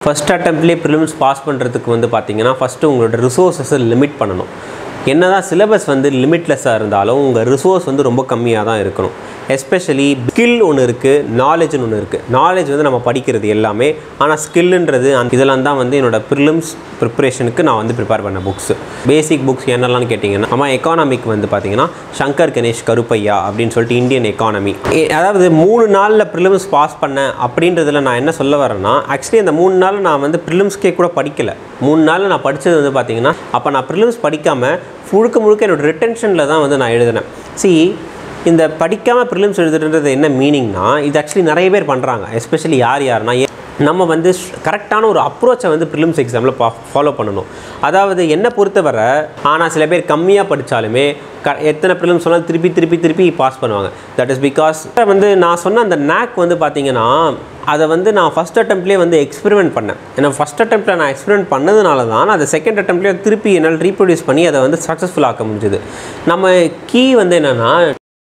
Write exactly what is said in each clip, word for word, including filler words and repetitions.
First அட்டெம்ப்ட்லேயே prelims pass பண்ணுறதுக்கு வந்து பார்த்தீங்கன்னா ஃபஸ்ட்டு உங்களோட ரிசோர்ஸஸை லிமிட் பண்ணணும். என்னதான் சிலபஸ் வந்து லிமிட்லெஸ்ஸாக இருந்தாலும் உங்கள் ரிசோர்ஸ் வந்து ரொம்ப கம்மியாக தான் இருக்கணும். எஸ்பெஷலி ஸ்கில் ஒன்று இருக்குது, நாலேஜ்னு ஒன்று இருக்குது. நாலேஜ் வந்து நம்ம படிக்கிறது எல்லாமே, ஆனால் ஸ்கில்லுன்றது அந்த இதெல்லாம் தான் வந்து என்னோடய ப்ரிலிம்ஸ் ப்ரிப்ரேஷனுக்கு நான் வந்து ப்ரிப்பேர் பண்ண புக்ஸ். பேசிக் புக்ஸ் என்னெல்லாம்னு கேட்டிங்கன்னா நம்ம எக்கானமிக் வந்து பார்த்திங்கன்னா சங்கர் கணேஷ் கருப்பையா அப்படின்னு சொல்லிட்டு இந்தியன் எக்கானமி. அதாவது மூணு நாளில் ப்ரிலிம்ஸ் பாஸ் பண்ணேன் அப்படின்றதில் நான் என்ன சொல்ல வரேன்னா, ஆக்சுவலி அந்த மூணு நாள் நான் வந்து ப்ரிலிம்ஸ்க்கே கூட படிக்கலை. மூணு நாள் நான் படித்தது வந்து பார்த்திங்கன்னா அப்போ நான் ப்ரிலிம்ஸ் படிக்காமல் முழுக்க முழுக்க என்னோடய ரிட்டென்ஷனில் தான் வந்து நான் எழுதினேன். சி இந்த படிக்காமல் ப்ரிலிம்ஸ் எழுதுறது என்ன மீனிங்னா, இது ஆக்சுவலி நிறைய பேர் பண்ணுறாங்க. எஸ்பெஷலி யார் யாருன்னா நம்ம வந்து கரெக்டான ஒரு அப்ரோச்சை வந்து ப்ரிலிம்ஸ் எக்ஸாமில் பா ஃபாலோ பண்ணணும். அதாவது என்னை பொறுத்தவரை ஆனால் சில பேர் கம்மியாக படித்தாலுமே க எத்தனை ப்ரிலிம்ஸ் சொன்னால் திருப்பி திருப்பி திருப்பி பாஸ் பண்ணுவாங்க. தட் இஸ் பிகாஸ் வந்து நான் சொன்ன அந்த நேக் வந்து பார்த்திங்கன்னா அதை வந்து நான் ஃபஸ்ட் அட்டெம்ப்ட்லேயே வந்து எக்ஸ்பெரிமெண்ட் பண்ணேன். ஏன்னா ஃபஸ்ட் அட்டெம்ப்ட்டில் நான் எக்ஸ்பெரிமெண்ட் பண்ணதுனால தான் அதை செகண்ட் அட்டெம்ப்ட்லேயே திருப்பி என்னால் ரீப்ரொடியூஸ் பண்ணி அதை வந்து சக்ஸஸ்ஃபுல் ஆக்க முடிஞ்சுது. நம்ம கீ வந்து என்னென்னா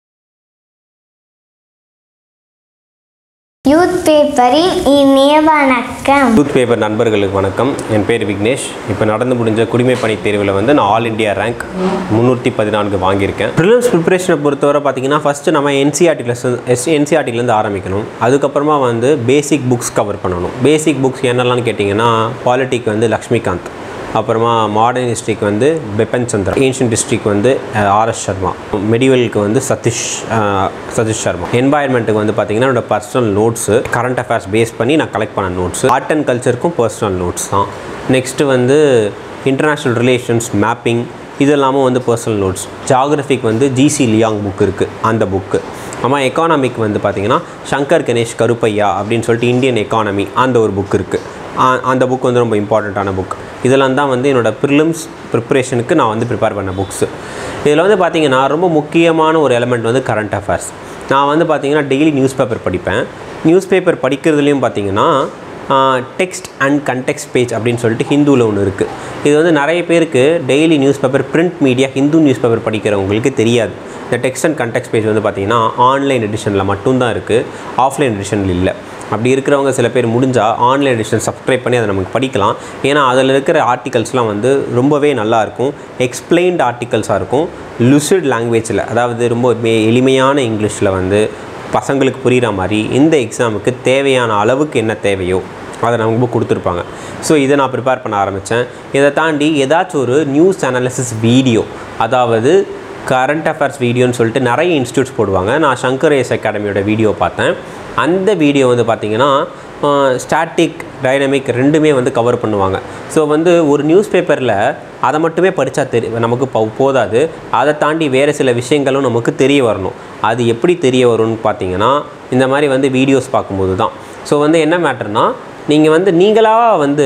யூத் பேப்பரின் இனிய வணக்கம். யூத் பேப்பர் நண்பர்களுக்கு வணக்கம். என் பேர் விக்னேஷ். இப்போ நடந்து முடிஞ்ச குடிமைப்பணி தேர்வில் வந்து நான் ஆல் இண்டியா ரேங்க் முந்நூற்றி பதினான்கு வாங்கியிருக்கேன். ப்ரிலிம்ஸ் ப்ரிப்பரேஷனை பொறுத்தவரை பார்த்திங்கன்னா ஃபஸ்ட்டு நம்ம என்சிஆர்டிலேருந்து எஸ் என்சிஆர்டிலேருந்து ஆரம்பிக்கணும். அதுக்கப்புறமா வந்து பேசிக் புக்ஸ் கவர் பண்ணணும். பேசிக் புக்ஸ் என்னெல்லாம்னு கேட்டிங்கன்னா பாலிட்டிக் வந்து லக்ஷ்மிகாந்த், அப்புறமா மாடர்ன் ஹிஸ்ட்ரிக்கு வந்து பெப்பன் சந்திரா, ஏன்ஷியன்ட் ஹிஸ்ட்ரிக்கு வந்து ஆர்எஸ் சர்மா, மெடிவலுக்கு வந்து சதீஷ் சதீஷ் சர்மா, என்வாயர்மெண்ட்டுக்கு வந்து பார்த்திங்கன்னா என்னோட personal notes, current affairs base பண்ணி நான் கலெக்ட் பண்ண நோட்ஸு, ஆர்ட் அண்ட் கல்ச்சருக்கும் பர்சனல் நோட்ஸ் தான். நெக்ஸ்ட்டு வந்து இன்டர்நேஷ்னல் ரிலேஷன்ஸ், மேப்பிங், இது எல்லாமும் வந்து பர்சனல் நோட்ஸ். ஜாகிரஃபிக்கு வந்து ஜிசி லியாங் புக் இருக்குது, அந்த புக்கு. ஆமாம், எக்கானமிக் வந்து பார்த்திங்கன்னா சங்கர் கணேஷ் கருப்பையா அப்படின்னு சொல்லிட்டு இந்தியன் எக்கானமி, அந்த ஒரு புக் இருக்குது. அந்த புக் வந்து ரொம்ப இம்பார்ட்டண்ட்டான புக். இதெல்லாம் தான் வந்து என்னோடய ப்ரிலிம்ஸ் ப்ரிப்ரேஷனுக்கு நான் வந்து ப்ரிப்பேர் பண்ண புக்ஸு. இதில் வந்து பார்த்திங்கன்னா ரொம்ப முக்கியமான ஒரு எலமெண்ட் வந்து கரண்ட் அஃபேர்ஸ். நான் வந்து பார்த்திங்கன்னா டெய்லி நியூஸ் பேப்பர் படிப்பேன். நியூஸ் பேப்பர் படிக்கிறதுலையும் பார்த்திங்கன்னா டெக்ஸ்ட் அண்ட் கண்டெக்ஸ்ட் பேஜ் அப்படின்னு சொல்லிட்டு ஹிந்துவில் ஒன்று இருக்குது. இது வந்து நிறைய பேருக்கு daily news paper print media Hindu news paper படிக்கிறவங்களுக்கு தெரியாது. இந்த டெக்ஸ்ட் அண்ட் கண்டெக்ஸ்ட் பேஜ் வந்து பார்த்திங்கன்னா ஆன்லைன் எடிஷனில் மட்டும்தான் இருக்குது, ஆஃப்லைன் எடிஷனில் இல்லை. அப்படி இருக்கிறவங்க சில பேர் முடிஞ்சால் ஆன்லைன் எடிஷன் சப்ஸ்கிரைப் பண்ணி அதை நமக்கு படிக்கலாம். ஏன்னா அதில் இருக்கிற ஆர்டிகல்ஸ்லாம் வந்து ரொம்பவே நல்லாயிருக்கும், எக்ஸ்பிளைன்ட் ஆர்டிகல்ஸாக இருக்கும், லுசிட் லாங்குவேஜில், அதாவது ரொம்ப எளிமையான இங்கிலீஷில் வந்து பசங்களுக்கு புரிகிற மாதிரி இந்த எக்ஸாமுக்கு தேவையான அளவுக்கு என்ன தேவையோ அதை நமக்கு கொடுத்துருப்பாங்க. ஸோ இதை நான் ப்ரிப்பேர் பண்ண ஆரம்பித்தேன். இதை தாண்டி ஏதாச்சும் ஒரு நியூஸ் அனாலிசிஸ் வீடியோ, அதாவது கரண்ட் அஃபேர்ஸ் வீடியோன்னு சொல்லிட்டு நிறைய இன்ஸ்டியூட்ஸ் போடுவாங்க. நான் சங்கர் ஏஸ் அகாடமியோட வீடியோ பார்த்தேன். அந்த வீடியோ வந்து பார்த்திங்கன்னா ஸ்டாட்டிக், டைனமிக் ரெண்டுமே வந்து கவர் பண்ணுவாங்க. ஸோ வந்து ஒரு நியூஸ் பேப்பரில் அதை மட்டுமே படித்தா தெரி நமக்கு போதாது, அதை தாண்டி வேறு சில விஷயங்களும் நமக்கு தெரிய வரணும். அது எப்படி தெரிய வரும்னு பார்த்திங்கன்னா இந்த மாதிரி வந்து வீடியோஸ் பார்க்கும்போது தான். ஸோ வந்து என்ன மேட்டர்னா, நீங்கள் வந்து நீங்களாக வந்து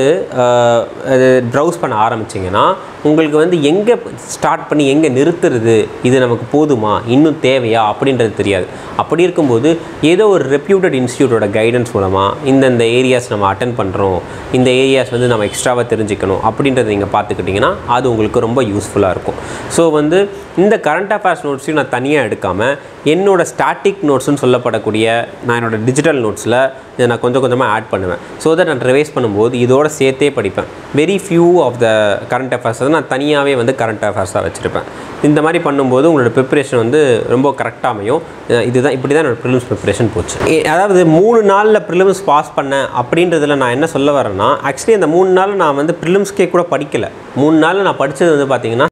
ப்ரௌஸ் பண்ண ஆரம்பிச்சிங்கன்னா உங்களுக்கு வந்து எங்கே ஸ்டார்ட் பண்ணி எங்கே நிறுத்துறது, இது நமக்கு போதுமா, இன்னும் தேவையா அப்படின்றது தெரியாது. அப்படி இருக்கும்போது ஏதோ ஒரு ரெப்யூட்டட் இன்ஸ்டியூட்டோட கைடன்ஸ் மூலமாக இந்தந்த ஏரியாஸ் நம்ம அட்டென்ட் பண்ணுறோம், இந்த ஏரியாஸ் வந்து நம்ம எக்ஸ்ட்ராவாக தெரிஞ்சுக்கணும் அப்படின்றத நீங்கள் பார்த்துக்கிட்டிங்கன்னா அது உங்களுக்கு ரொம்ப யூஸ்ஃபுல்லாக இருக்கும். ஸோ வந்து இந்த கரண்ட் அஃபேர்ஸ் நோட்ஸையும் நான் தனியாக எடுக்காமல் என்னோடய ஸ்டாட்டிக் நோட்ஸ்னு சொல்லப்படக்கூடிய நான் என்னோடய டிஜிட்டல் நோட்ஸில் இதை நான் கொஞ்சம் கொஞ்சமாக ஆட் பண்ணுவேன். ஸோ தட் நான் ரிவைஸ் பண்ணும்போது இதோட சேர்த்தே படிப்பேன். Very few of the current affairs வந்து நான் தனியாகவே வந்து கரண்ட் அஃபேர்ஸாக வச்சுருப்பேன். இந்த மாதிரி பண்ணும்போது உங்களோட ப்ரிப்பரேஷன் வந்து ரொம்ப கரெக்டாக அமையும். இதுதான் இப்படி தான் என்னோடய ப்ரிலிம்ஸ் ப்ரிப்பரேஷன் போச்சு. அதாவது மூணு நாளில் ப்ரிலிம்ஸ் பாஸ் பண்ணேன் அப்படின்றதில் நான் என்ன சொல்ல வரேன்னா, ஆக்சுவலி அந்த மூணு நாள் நான் வந்து ப்ரிலிம்ஸ்க்கே கூட படிக்கலை. மூணு நாளில் நான் படித்தது வந்து பார்த்திங்கன்னா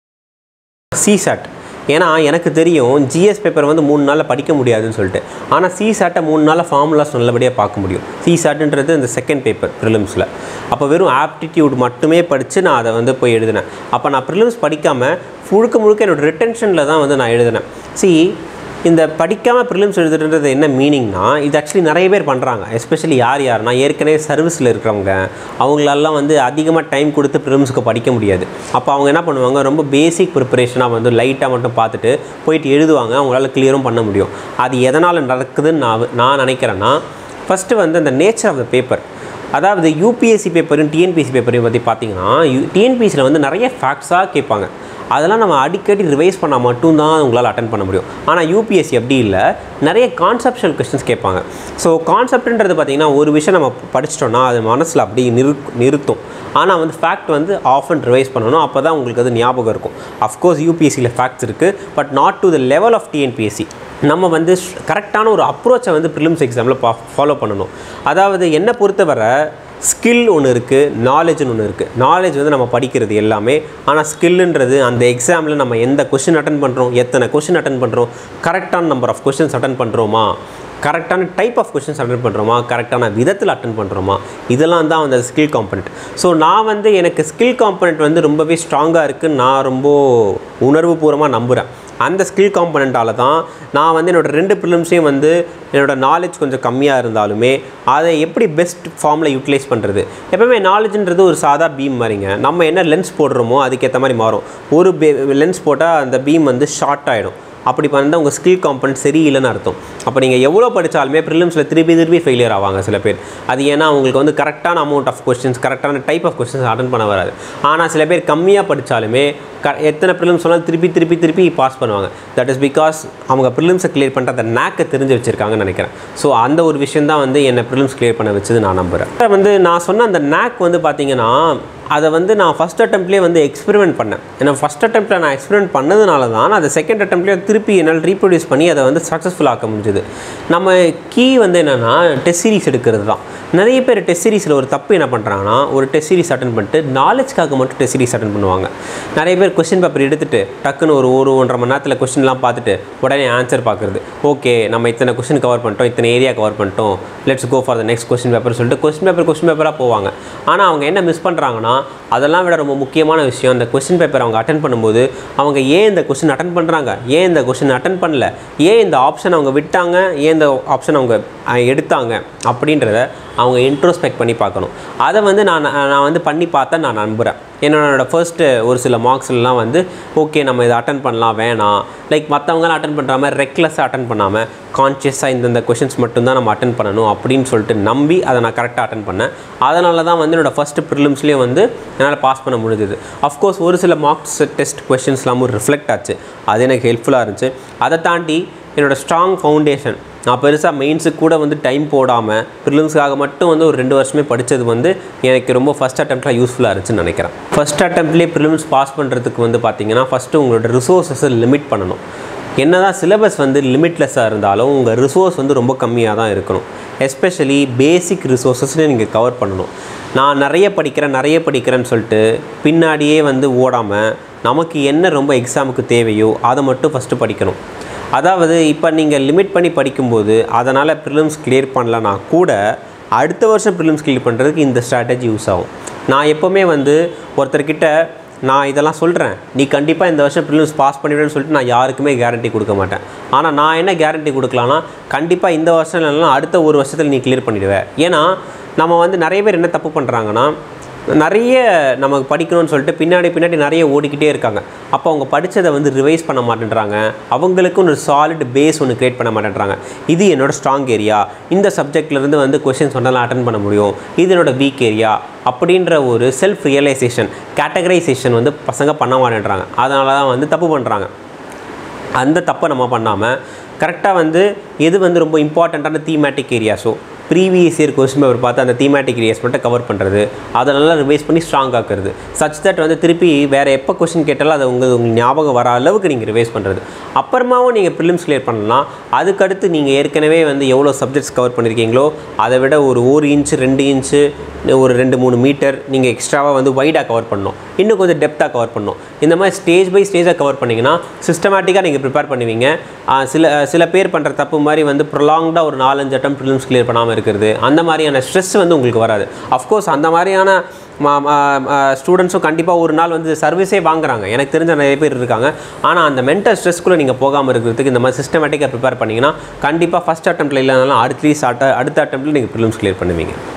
சிசாட். ஏன்னா எனக்கு தெரியும் ஜிஎஸ் பேப்பர் வந்து மூணு நாளில் படிக்க முடியாதுன்னு சொல்லிட்டு. ஆனால் சிசாட்டை மூணு நாளில் ஃபார்முலாஸ் நல்லபடியாக பார்க்க முடியும். சிசாட்டுன்றது இந்த செகண்ட் பேப்பர் ப்ரிலிம்ஸில். அப்போ வெறும் ஆப்டிடியூட் மட்டுமே படித்து நான் அதை வந்து போய் எழுதினேன். அப்போ நான் ப்ரிலிம்ஸ் படிக்காமல் முழுக்க முழுக்க என்னோடய ரிட்டென்ஷனில் தான் வந்து நான் எழுதினேன். சி இந்த படிக்காமல் ப்ரிலிம்ஸ் எழுதுறது என்ன மீனிங்னா, இது ஆக்சுவலி நிறைய பேர் பண்ணுறாங்க. எஸ்பெஷலி யார் யாருன்னா ஏற்கனவே சர்வீஸில் இருக்கிறவங்க, அவங்களெல்லாம் வந்து அதிகமாக டைம் கொடுத்து ப்ரிலிம்ஸுக்கு படிக்க முடியாது. அப்போ அவங்க என்ன பண்ணுவாங்க, ரொம்ப பேசிக் ப்ரிப்பரேஷனாக வந்து லைட்டாக மட்டும் பார்த்துட்டு போயிட்டு எழுதுவாங்க. அவங்களால கிளியரும் பண்ண முடியும். அது எதனால் நடக்குதுன்னு நான் நான் நினைக்கிறேன்னா, ஃபஸ்ட்டு வந்து அந்த நேச்சர் ஆஃப் த பேப்பர். அதாவது யூபிஎஸ்சி பேப்பரும் டிஎன்பிஎஸ்சி பேப்பரையும் பற்றி பார்த்திங்கன்னா, யூ டிஎன்பிஎஸ்சியில் வந்து நிறைய ஃபேக்ட்ஸாக கேட்பாங்க. அதெல்லாம் நம்ம அடிக்கடி ரிவைஸ் பண்ணால் மட்டும்தான் உங்களால் அட்டன் பண்ண முடியும். ஆனால் யூபிஎஸ்சி அப்படி இல்லை, நிறைய கான்செப்ஷுவல் கொஸ்டின்ஸ் கேட்பாங்க. ஸோ கான்செப்ட்ன்றது பார்த்திங்கன்னா ஒரு விஷயம் நம்ம படிச்சிட்டோன்னா அது மனசில் அப்படி நிறு நிறுத்தும். ஆனால் வந்து ஃபேக்ட் வந்து ஆஃபன் ரிவைஸ் பண்ணணும், அப்போ தான் உங்களுக்கு அது ஞாபகம் இருக்கும். அஃப்கோர்ஸ் யூபிஎஸ்சியில் ஃபேக்ட்ஸ் இருக்குது, but not to the level of டிஎன்பிஎஸ்சி. நம்ம வந்து கரெக்டான ஒரு அப்ரோச்சை வந்து ப்ரிலிம்ஸ் எக்ஸாமில் பா ஃபாலோ பண்ணணும். அதாவது என்னை பொறுத்தவரை ஸ்கில் ஒன்று இருக்குது, நாலேஜ்னு ஒன்று இருக்குது. நாலேஜ் வந்து நம்ம படிக்கிறது எல்லாமே, ஆனால் ஸ்கில்லுன்றது அந்த எக்ஸாமில் நம்ம எந்த கொஷின் அட்டன் பண்ணுறோம், எத்தனை கொஷின் அட்டன் பண்ணுறோம், கரெக்டான நம்பர் ஆஃப் கொஷின்ஸ் அட்டன் பண்ணுறோமா, கரெக்டான டைப் ஆஃப் கொஷின்ஸ் அட்டன் பண்ணுறோமா, கரெக்டான விதத்தில் அட்டன் பண்ணுறோமா, இதெல்லாம் தான் வந்து ஸ்கில் காம்பனண்ட். ஸோ நான் வந்து எனக்கு ஸ்கில் காம்பனண்ட் வந்து ரொம்பவே ஸ்ட்ராங்காக இருக்குதுன்னு நான் ரொம்ப உணர்வுபூர்வமாக நம்புகிறேன். அந்த ஸ்கில் காம்பனண்ட்டால் தான் நான் வந்து என்னோடய ரெண்டு ப்ரிலிம்ஸையும் வந்து என்னோடய நாலேஜ் கொஞ்சம் கம்மியாக இருந்தாலுமே அதை எப்படி பெஸ்ட் ஃபார்மில் யூட்டிலைஸ் பண்ணுறது. எப்போவுமே நாலேஜ்ன்றது ஒரு சாதா பீம் மாதிரிங்க. நம்ம என்ன லென்ஸ் போடுறோமோ அதுக்கேற்ற மாதிரி மாறும். ஒரு பே லென்ஸ் போட்டால் அந்த பீம் வந்து ஷார்ட் ஆகிடும். அப்படி பண்ணால் உங்கள் ஸ்கில் காம்பனண்ட் சரியில்லைன்னு அர்த்தம். அப்போ நீங்கள் எவ்வளோ படித்தாலுமே ப்ரிலிம்ஸில் திருப்பி திருப்பி ஃபெயிலியர் ஆவாங்க சில பேர். அது ஏன்னா உங்களுக்கு வந்து கரெக்டான அமௌண்ட் ஆஃப் கொஸ்டின்ஸ், கரெக்டான டைப் ஆஃப் கொஸ்டின்ஸ் அட்டன் பண்ண வராது. ஆனால் சில பேர் கம்மியாக படித்தாலுமே க எத்தனை ப்ரிலிம்ஸ் சொன்னாலும் திருப்பி திருப்பி திருப்பி பாஸ் பண்ணுவாங்க. தட் இஸ் பிகாஸ் அவங்க ப்ரிலிம்ஸை கிளியர் பண்ணுற அந்த நேக்கை தெரிஞ்சு வச்சுருக்காங்கன்னு நினைக்கிறேன். ஸோ அந்த ஒரு விஷயம் தான் வந்து என்னை ப்ரிலிம்ஸ் கிளியர் பண்ண வச்சது நான் நம்புகிறேன். வந்து நான் சொன்ன அந்த நேக் வந்து பார்த்திங்கன்னா அதை வந்து நான் ஃபஸ்ட் அட்டெம்ப்ட்லேயே வந்து எக்ஸ்பெரிமெண்ட் பண்ணேன். ஏன்னா ஃபஸ்ட் அட்டெம்ப்ட்டில் நான் எக்ஸ்பெரிமெண்ட் பண்ணதுனால தான் நான் அதை செகண்ட் அட்டெம்ப்ட்லேயே திருப்பி என்னால் ரீப்ரொடியூஸ் பண்ணி அதை வந்து சக்ஸஸ்ஃபுல் ஆக்க முடிஞ்சுது. நம்ம கீ வந்து என்னென்னா டெஸ்ட் சீரிஸ் எடுக்கிறது தான். நிறைய பேர் டெஸ்ட் சீரிஸில் ஒரு தப்பு என்ன பண்ணுறாங்கன்னா, ஒரு டெஸ்ட் சீரிஸ் அட்டன் பண்ணிட்டு நாலேஜ்க்காக மட்டும் டெஸ்ட் சீரிஸ் அட்டன் பண்ணுவாங்க. நிறைய பேர் கொஸ்டின் பேப்பர் எடுத்துகிட்டு டக்குன்னு ஒரு ஒரு ஒன்றரை மணி நேரத்தில் கொஸ்டின்லாம் பார்த்துட்டு உடனே ஆன்சர் பார்க்குறது. ஓகே நம்ம இத்தனை கொஸ்டின் கவர் பண்ணிட்டோம், இத்தனை ஏரியா கவர் பண்ணிட்டோம், let's go for the next question paper சொல்லிட்டு கொஸ்டின் பேப்பர் கொஸ்டின் பேப்பராக போவாங்க. ஆனால் அவங்க என்ன மிஸ் பண்ணுறாங்கன்னா, அதெல்லாம் விட ரொம்ப முக்கியமான விஷயம், அந்த கொஸ்டின் பேப்பர் அவங்க அட்டன் பண்ணும்போது அவங்க ஏன் இந்த கொஸ்டின் அட்டன் பண்ணுறாங்க, ஏன் இந்த கொஸ்டின் அட்டன் பண்ணல, ஏன் இந்த ஆப்ஷன் அவங்க விட்டாங்க, ஏன் இந்த ஆப்ஷன் அவங்க எடுத்தாங்க அப்படின்றத அவங்க இன்ட்ரோஸ்பெக்ட் பண்ணி பார்க்கணும். அதை வந்து நான் நான் வந்து பண்ணி பார்த்தா நான் நம்புகிறேன். என்னோடய ஃபர்ஸ்ட்டு ஒரு சில மார்க்ஸ்லாம் வந்து ஓகே நம்ம இதை அட்டன் பண்ணலாம் வேணாம், லைக் மற்றவங்களாம் அட்டன் பண்ணுற மாதிரி ரெக்லெஸ்ஸாக அட்டன் பண்ணாமல் கான்ஷியஸாக இந்தந்த கொஷின்ஸ் மட்டும்தான் நம்ம அட்டன் பண்ணணும் அப்படின்னு சொல்லிட்டு நம்பி அதை நான் கரெக்டாக அட்டன் பண்ணேன். அதனால தான் வந்து என்னோடய ஃபஸ்ட்டு ப்ரிலிம்ஸ்லேயே வந்து என்னால் பாஸ் பண்ண முடிஞ்சது. அஃப்கோர்ஸ் ஒரு சில மார்க்ஸ் டெஸ்ட் கொஷின்ஸ்லாமும் ரிஃப்ளெக்ட் ஆச்சு, அது எனக்கு ஹெல்ப்ஃபுல்லாக இருந்துச்சு. அதை தாண்டி என்னோடய ஸ்ட்ராங் ஃபவுண்டேஷன், நான் பெருசாக மெயின்ஸுக்கு கூட வந்து டைம் போடாமல் ப்ரிலிம்ஸ்க்காக மட்டும் வந்து ஒரு ரெண்டு வருஷமே படித்தது வந்து எனக்கு ரொம்ப ஃபஸ்ட் அட்டெம்ப்ட்டில் யூஸ்ஃபுல்லாக இருந்துச்சுன்னு நினைக்கிறேன். ஃபஸ்ட் அட்டெம்ப்ட்லேயே ப்ரிலிம்ஸ் பாஸ் பண்ணுறதுக்கு வந்து பார்த்திங்கன்னா ஃபஸ்ட்டு உங்களோட ரிசோர்ஸஸை லிமிட் பண்ணணும். என்ன தான் சிலபஸ் வந்து லிமிட்லெஸ்ஸாக இருந்தாலும் உங்கள் ரிசோர்ஸ் வந்து ரொம்ப கம்மியாக தான் இருக்கணும். எஸ்பெஷலி பேசிக் ரிசோர்ஸஸ்னு நீங்கள் கவர் பண்ணணும். நான் நிறைய படிக்கிறேன் நிறைய படிக்கிறேன்னு சொல்லிட்டு பின்னாடியே வந்து ஓடாமல் நமக்கு என்ன ரொம்ப எக்ஸாமுக்கு தேவையோ அதை மட்டும் ஃபஸ்ட்டு படிக்கணும். அதாவது இப்போ நீங்கள் லிமிட் பண்ணி படிக்கும்போது அதனால் ப்ரிலிம்ஸ் கிளியர் பண்ணலனா கூட அடுத்த வருஷம் ப்ரிலிம்ஸ் கிளியர் பண்ணுறதுக்கு இந்த ஸ்ட்ராட்டஜி யூஸ் ஆகும். நான் எப்போவுமே வந்து ஒருத்தர்கிட்ட நான் இதெல்லாம் சொல்கிறேன், நீ கண்டிப்பாக இந்த வருஷம் ப்ரிலிம்ஸ் பாஸ் பண்ணிவிடுன்னு சொல்லிட்டு நான் யாருக்குமே கேரண்டி கொடுக்க மாட்டேன். ஆனால் நான் என்ன கேரண்டி கொடுக்கலான்னா, கண்டிப்பாக இந்த வருஷம் இல்லைனா அடுத்த ஒரு வருஷத்தில் நீ கிளியர் பண்ணிவிடுவேன். ஏன்னா நம்ம வந்து நிறைய பேர் என்ன தப்பு பண்ணுறாங்கன்னா, நிறைய நமக்கு படிக்கணும்னு சொல்லிட்டு பின்னாடி பின்னாடி நிறைய ஓடிக்கிட்டே இருக்காங்க. அப்போ அவங்க படித்ததை வந்து ரிவைஸ் பண்ண மாட்டேன்றாங்க, அவங்களுக்கு ஒரு சாலிட் பேஸ் ஒன்று க்ரியேட் பண்ண மாட்டேன்றாங்க. இது என்னோடய ஸ்ட்ராங் ஏரியா, இந்த சப்ஜெக்ட்லேருந்து வந்து கொஷின்ஸ் ஒன்றெல்லாம் அட்டன் பண்ண முடியும், இது என்னோடய வீக் ஏரியா அப்படின்ற ஒரு செல்ஃப் ரியலைசேஷன், கேட்டகரைசேஷன் வந்து பசங்க பண்ண மாட்டேன்றாங்க. அதனால தான் வந்து தப்பு பண்ணுறாங்க. அந்த தப்பை நம்ம பண்ணாமல் கரெக்டாக வந்து எது வந்து ரொம்ப இம்பார்ட்டண்ட்டான தீமேட்டிக் ஏரியாஸோ ப்ரீவியஸ் இயர் கொஸ்டின் பேப்பர் பார்த்து அந்த தீமேட்டிக் ஏரியாஸ் மட்டும் கவர் பண்ணுறது, அதை நல்லா ரிவைஸ் பண்ணி ஸ்ட்ராங் ஆக்குறது, சச் தட் வந்து திருப்பி வேறு எப்போ கொஸ்டின் கேட்டாலும் அதை உங்களுக்கு உங்களுக்கு ஞாபகம் வர அளவுக்கு நீங்கள் ரிவைஸ் பண்ணுறது. அப்புறமாவும் நீங்கள் ப்ரிலிம்ஸ் கிளியர் பண்ணலாம். அதுக்கடுத்து நீங்கள் ஏற்கனவே வந்து எவ்வளோ சப்ஜெக்ட்ஸ் கவர் பண்ணியிருக்கீங்களோ அதை விட ஒரு ஒரு இன்ச்சு ரெண்டு இன்ச்சு ஒரு ரெண்டு மூணு மீட்டர் நீங்கள் எக்ஸ்ட்ராவாக வந்து வைடாக கவர் பண்ணணும், இன்னும் கொஞ்சம் டெப்த்தாக கவர் பண்ணணும். இந்த மாதிரி ஸ்டேஜ் பை ஸ்டேஜாக கவர் பண்ணிங்கன்னா சிஸ்டமேட்டிக்காக நீங்கள் ப்ரிப்பேர் பண்ணுவீங்க. சில சில பேர் பண்ணுற தப்பு மாதிரி வந்து ப்ரொலாங்டாக ஒரு நாலஞ்சு அட்டம் ப்ரிலிம்ஸ் கிளியர் பண்ணாமல் இருக்கிறது, அந்த மாதிரியான ஸ்ட்ரெஸ் வந்து உங்களுக்கு வராது. அஃப்கோர்ஸ் அந்த மாதிரியான ஸ்டூடெண்ட்ஸும் கண்டிப்பாக ஒரு நாள் வந்து சர்வீஸே வாங்குறாங்க, எனக்கு தெரிஞ்ச நிறைய பேர் இருக்காங்க. ஆனால் அந்த மென்டல் ஸ்ட்ரெஸ்க்குள்ளே நீங்கள் போகாமல் இருக்கிறதுக்கு இந்த மாதிரி சிஸ்டமேட்டிக்காக ப்ரிப்பேர் பண்ணிங்கன்னா கண்டிப்பாக ஃபஸ்ட் அட்டெம்ப்ட்டில் இல்லைனாலும் அட்லீஸ்ட் அடுத்த அடுத்த அட்டெம்ப்ட்டில் நீங்கள் ப்ரிலிம்ஸ் கிளியர் பண்ணுவீங்க.